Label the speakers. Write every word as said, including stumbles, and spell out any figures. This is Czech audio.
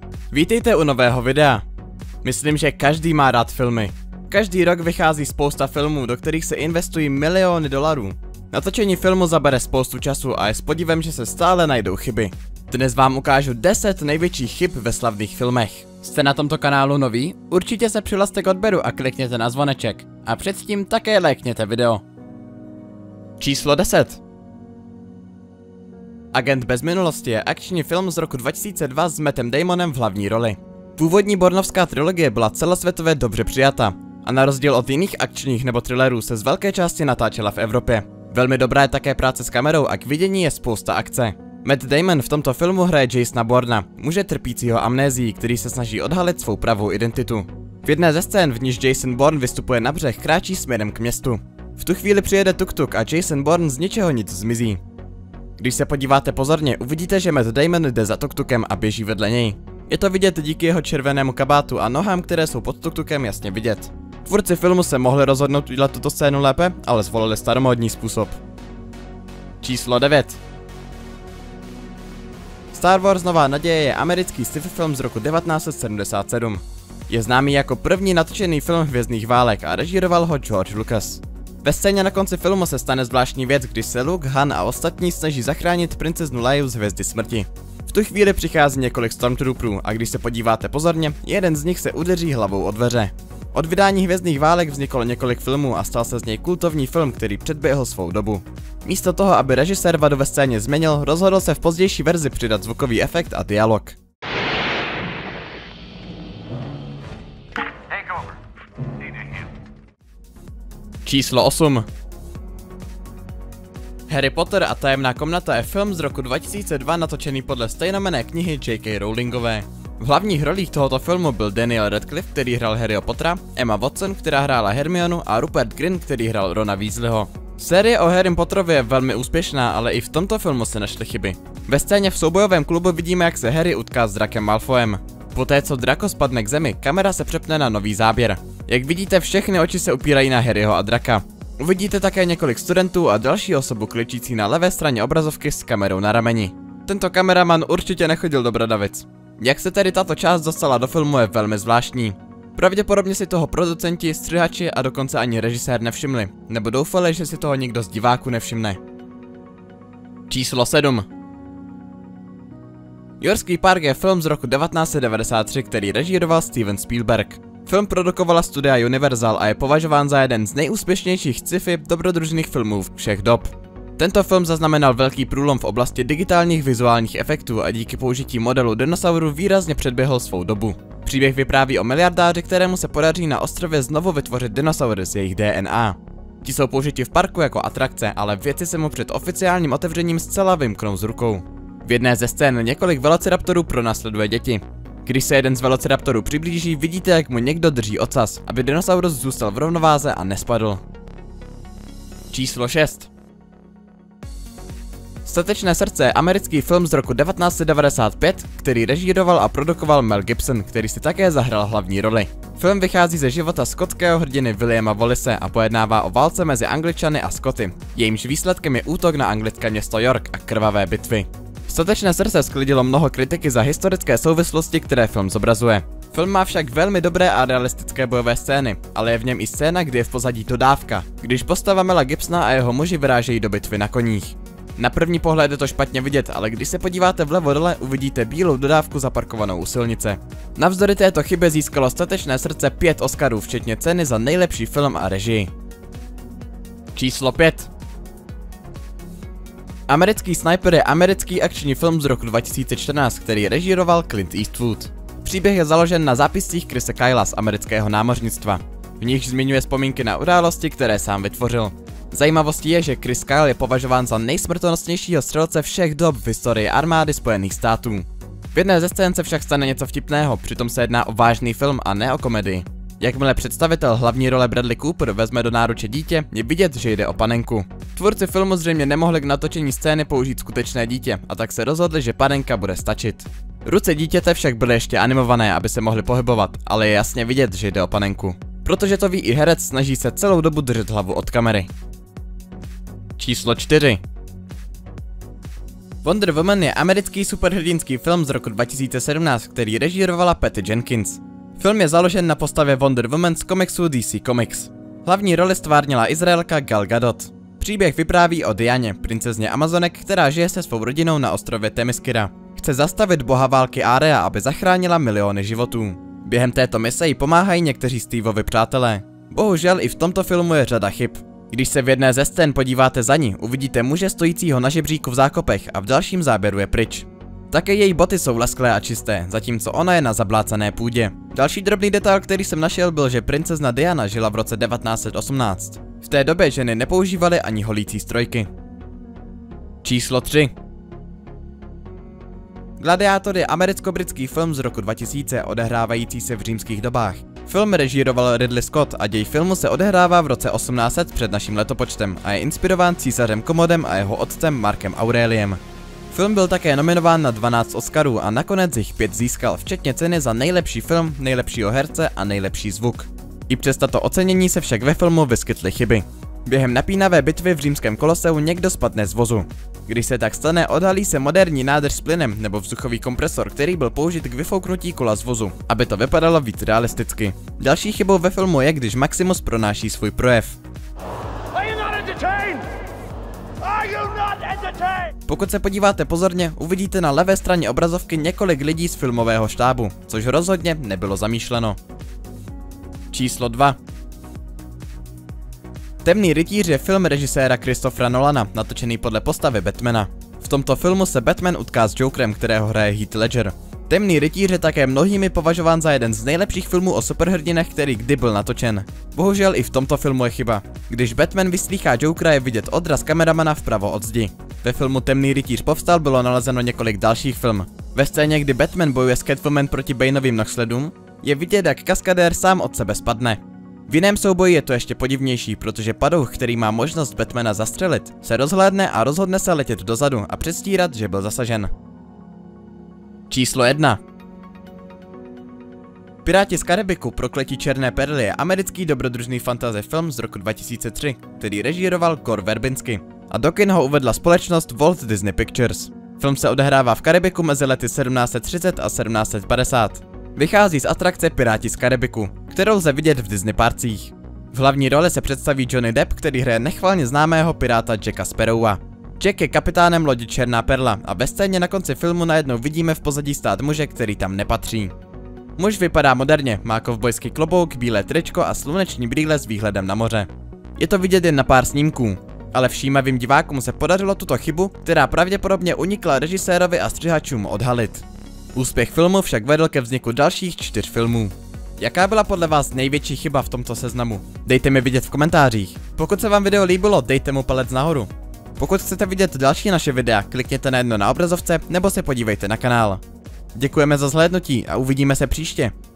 Speaker 1: Vítejte u nového videa. Myslím, že každý má rád filmy. Každý rok vychází spousta filmů, do kterých se investují miliony dolarů. Natočení filmu zabere spoustu času a je s podivem, že se stále najdou chyby. Dnes vám ukážu deset největších chyb ve slavných filmech. Jste na tomto kanálu noví? Určitě se přihlaste k odběru a klikněte na zvoneček. A předtím také lajkněte video. Číslo deset. Agent bez minulosti je akční film z roku dva tisíce dva s Mattem Damonem v hlavní roli. Původní Bourneovská trilogie byla celosvětově dobře přijata a na rozdíl od jiných akčních nebo thrillerů se z velké části natáčela v Evropě. Velmi dobrá je také práce s kamerou a k vidění je spousta akce. Matt Damon v tomto filmu hraje Jasona Bourna, muže trpícího amnézií, který se snaží odhalit svou pravou identitu. V jedné ze scén, v níž Jason Bourne vystupuje na břeh, kráčí směrem k městu. V tu chvíli přijede tuk-tuk a Jason Bourne z ničeho nic zmizí. Když se podíváte pozorně, uvidíte, že Matt Damon jde za tuk-tukem a běží vedle něj. Je to vidět díky jeho červenému kabátu a nohám, které jsou pod tuk-tukem jasně vidět. Tvůrci filmu se mohli rozhodnout udělat tuto scénu lépe, ale zvolili staromódní způsob. Číslo devět. Star Wars Nová naděje je americký sci-fi film z roku devatenáct set sedmdesát sedm. Je známý jako první natočený film hvězdných válek a režíroval ho George Lucas. Ve scéně na konci filmu se stane zvláštní věc, když se Luke, Han a ostatní snaží zachránit princeznu Leiu z Hvězdy smrti. V tu chvíli přichází několik Stormtrooperů a když se podíváte pozorně, jeden z nich se udeří hlavou o dveře. Od vydání Hvězdných válek vzniklo několik filmů a stal se z něj kultovní film, který předběhl svou dobu. Místo toho, aby režisér vadu ve scéně změnil, rozhodl se v pozdější verzi přidat zvukový efekt a dialog. Číslo osm. Harry Potter a tajemná komnata je film z roku dva tisíce dva natočený podle stejnojmenné knihy J K Rowlingové. V hlavních rolích tohoto filmu byl Daniel Radcliffe, který hrál Harryho Pottera, Emma Watson, která hrála Hermionu a Rupert Grint, který hrál Rona Weasleyho. Série o Harrym Potterovi je velmi úspěšná, ale i v tomto filmu se našly chyby. Ve scéně v soubojovém klubu vidíme, jak se Harry utká s drakem Malfoyem. Poté co Draco spadne k zemi, kamera se přepne na nový záběr. Jak vidíte, všechny oči se upírají na Harryho a draka. Uvidíte také několik studentů a další osobu kličící na levé straně obrazovky s kamerou na rameni. Tento kameraman určitě nechodil do Bradavic. Jak se tedy tato část dostala do filmu, je velmi zvláštní. Pravděpodobně si toho producenti, střihači a dokonce ani režisér nevšimli, nebo doufali, že si toho nikdo z diváků nevšimne. Číslo sedm. Jurský park je film z roku devatenáct set devadesát tři, který režíroval Steven Spielberg. Film produkovala studia Universal a je považován za jeden z nejúspěšnějších sci-fi dobrodružných filmů všech dob. Tento film zaznamenal velký průlom v oblasti digitálních vizuálních efektů a díky použití modelu dinosaurů výrazně předběhl svou dobu. Příběh vypráví o miliardáři, kterému se podaří na ostrově znovu vytvořit dinosaury z jejich D N A. Ti jsou použiti v parku jako atrakce, ale vědci se mu před oficiálním otevřením zcela vymknou z rukou. V jedné ze scén několik velociraptorů pronásleduje děti. Když se jeden z velociraptorů přiblíží, vidíte, jak mu někdo drží ocas, aby dinosaurus zůstal v rovnováze a nespadl. Číslo šest. Statečné srdce je americký film z roku devatenáct set devadesát pět, který režíroval a produkoval Mel Gibson, který si také zahrál hlavní roli. Film vychází ze života skotského hrdiny Williama Wallise a pojednává o válce mezi Angličany a Skoty. Jejímž výsledkem je útok na anglické město York a krvavé bitvy. Statečné srdce sklidilo mnoho kritiky za historické souvislosti, které film zobrazuje. Film má však velmi dobré a realistické bojové scény, ale je v něm i scéna, kdy je v pozadí dodávka, když postava Mela Gibsona a jeho muži vyrážejí do bitvy na koních. Na první pohled je to špatně vidět, ale když se podíváte vlevo dole, uvidíte bílou dodávku zaparkovanou u silnice. Navzdory této chybě získalo Statečné srdce pět Oscarů, včetně ceny za nejlepší film a režii. Číslo pět. Americký sniper je americký akční film z roku dva tisíce čtrnáct, který režíroval Clint Eastwood. Příběh je založen na zápiscích Chrisa Kyla z amerického námořnictva. V nich zmiňuje vzpomínky na události, které sám vytvořil. Zajímavostí je, že Chris Kyle je považován za nejsmrtonosnějšího střelce všech dob v historii armády Spojených států. V jedné ze scén se však stane něco vtipného, přitom se jedná o vážný film a ne o komedii. Jakmile představitel hlavní role Bradley Cooper vezme do náruče dítě, je vidět, že jde o panenku. Tvůrci filmu zřejmě nemohli k natočení scény použít skutečné dítě, a tak se rozhodli, že panenka bude stačit. Ruce dítěte však byly ještě animované, aby se mohly pohybovat, ale je jasně vidět, že jde o panenku. Protože to ví i herec, snaží se celou dobu držet hlavu od kamery. Číslo čtyři. Wonder Woman je americký superhrdinský film z roku dva tisíce sedmnáct, který režírovala Patty Jenkins. Film je založen na postavě Wonder Woman z komiksu D C Comics. Hlavní roli stvárnila Izraelka Gal Gadot. Příběh vypráví o Dianě, princezně Amazonek, která žije se svou rodinou na ostrově Themyscira. Chce zastavit boha války Area, aby zachránila miliony životů. Během této mise jí pomáhají někteří Steveovi přátelé. Bohužel i v tomto filmu je řada chyb. Když se v jedné ze scén podíváte za ní, uvidíte muže stojícího na žebříku v zákopech a v dalším záběru je pryč. Také její boty jsou lesklé a čisté, zatímco ona je na zablácené půdě. Další drobný detail, který jsem našel, byl, že princezna Diana žila v roce devatenáct set osmnáct. V té době ženy nepoužívaly ani holící strojky. Číslo tři. Gladiátor je americko-britský film z roku dva tisíce odehrávající se v římských dobách. Film režíroval Ridley Scott a děj filmu se odehrává v roce osmnáct set před naším letopočtem a je inspirován císařem Komodem a jeho otcem Markem Aureliem. Film byl také nominován na dvanáct Oscarů a nakonec jich pět získal, včetně ceny za nejlepší film, nejlepšího herce a nejlepší zvuk. I přes tato ocenění se však ve filmu vyskytly chyby. Během napínavé bitvy v římském koloseu někdo spadne z vozu. Když se tak stane, odhalí se moderní nádrž s plynem nebo vzduchový kompresor, který byl použit k vyfouknutí kola z vozu, aby to vypadalo víc realisticky. Další chybou ve filmu je, když Maximus pronáší svůj projev. Pokud se podíváte pozorně, uvidíte na levé straně obrazovky několik lidí z filmového štábu, což rozhodně nebylo zamýšleno. Číslo dva. Temný rytíř je film režiséra Christophera Nolana, natočený podle postavy Batmana. V tomto filmu se Batman utká s Jokerem, kterého hraje Heath Ledger. Temný rytíř je také mnohými považován za jeden z nejlepších filmů o superhrdinech, který kdy byl natočen. Bohužel i v tomto filmu je chyba. Když Batman vyslýchá Jokera, je vidět odraz kameramana vpravo od zdi. Ve filmu Temný rytíř povstal bylo nalezeno několik dalších film. Ve scéně, kdy Batman bojuje s Catwoman proti Baneovým nohsledům, je vidět, jak kaskadér sám od sebe spadne. V jiném souboji je to ještě podivnější, protože padouch, který má možnost Batmana zastřelit, se rozhlédne a rozhodne se letět dozadu a předstírat, že byl zasažen. Číslo jedna. Piráti z Karibiku Prokletí černé perly je americký dobrodružný fantasy film z roku dva tisíce tři, který režíroval Gore Verbinski. A do kin ho uvedla společnost Walt Disney Pictures. Film se odehrává v Karibiku mezi lety sedmnáct set třicet a sedmnáct set padesát. Vychází z atrakce Piráti z Karibiku, kterou lze vidět v Disney parcích. V hlavní roli se představí Johnny Depp, který hraje nechvalně známého piráta Jacka Sparrowa. Jack je kapitánem lodi Černá perla a ve scéně na konci filmu najednou vidíme v pozadí stát muže, který tam nepatří. Muž vypadá moderně, má kovbojský klobouk, bílé tričko a sluneční brýle s výhledem na moře. Je to vidět jen na pár snímků, ale všímavým divákům se podařilo tuto chybu, která pravděpodobně unikla režisérovi a střihačům, odhalit. Úspěch filmu však vedl ke vzniku dalších čtyř filmů. Jaká byla podle vás největší chyba v tomto seznamu? Dejte mi vidět v komentářích. Pokud se vám video líbilo, dejte mu palec nahoru. Pokud chcete vidět další naše videa, klikněte na jedno na obrazovce nebo se podívejte na kanál. Děkujeme za zhlédnutí a uvidíme se příště.